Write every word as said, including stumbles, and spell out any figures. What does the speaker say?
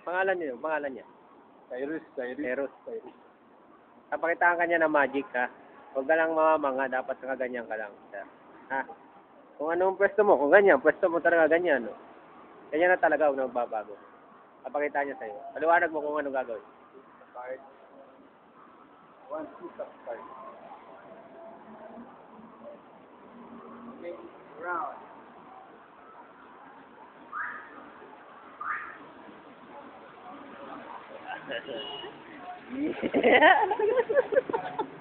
Pangalan niyo, pangalan niya. Cyrus, Cyrus. Eros. Cyrus. Napakitaan ka niya ng magic, ha? Huwag ka lang mamamanga, dapat nakaganyan ka lang. Ha? Kung anong pwesto mo, kung ganyan, pwesto mo talaga ganyan, no? Ganyan na talaga, huwag na magbabago. Napakita niya sa'yo. Paliwanag mo kung anong gagawin. Card. One, two, top card. Okay, round. Yeah.